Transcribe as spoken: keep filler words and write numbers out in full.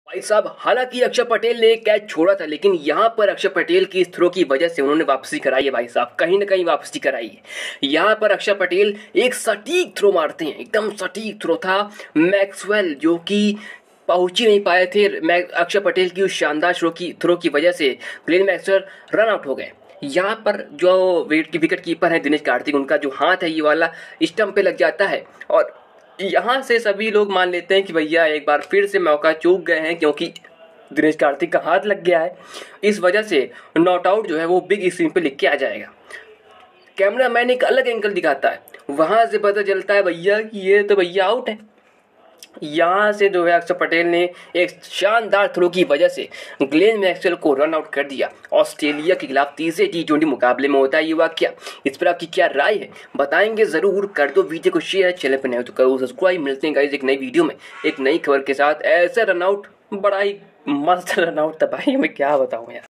भाई साहब, हालांकि अक्षर पटेल ने कैच छोड़ा था, लेकिन यहाँ पर अक्षर पटेल की इस थ्रो की वजह से उन्होंने वापसी कराई है। भाई साहब, कहीं ना कहीं वापसी कराई है। यहाँ पर अक्षर पटेल एक सटीक थ्रो मारते हैं, एकदम सटीक थ्रो था। मैक्सवेल जो कि पहुंच ही नहीं पाए थे अक्षर पटेल की उस शानदार थ्रो की थ्रो की वजह से ग्लेन मैक्सवेल रन आउट हो गए। यहाँ पर जो विकेट कीपर है दिनेश कार्तिक, उनका जो हाथ है ये वाला स्टंप पे लग जाता है और यहाँ से सभी लोग मान लेते हैं कि भैया एक बार फिर से मौका चूक गए हैं, क्योंकि दिनेश कार्तिक का हाथ लग गया है। इस वजह से नॉट आउट जो है वो बिग स्क्रीन पे लिख के आ जाएगा। कैमरामैन एक अलग एंगल दिखाता है, वहां से पता चलता है भैया कि ये तो भैया आउट है। यहाँ से जो है अक्षर पटेल ने एक शानदार थ्रो की वजह से ग्लेन मैक्सवेल को रन आउट कर दिया। ऑस्ट्रेलिया के खिलाफ तीसरे टी ट्वेंटी मुकाबले में होता है ये वाकया। इस पर आपकी क्या राय है बताएंगे जरूर। कर दो वीडियो को शेयर, चैनल पर नए तो करो सब्सक्राइब। मिलते हैं गाइस एक नई वीडियो में एक नई खबर के साथ। ऐसा रन आउट, बड़ा ही मस्त रन आउट था भाई, मैं क्या बताऊं यार।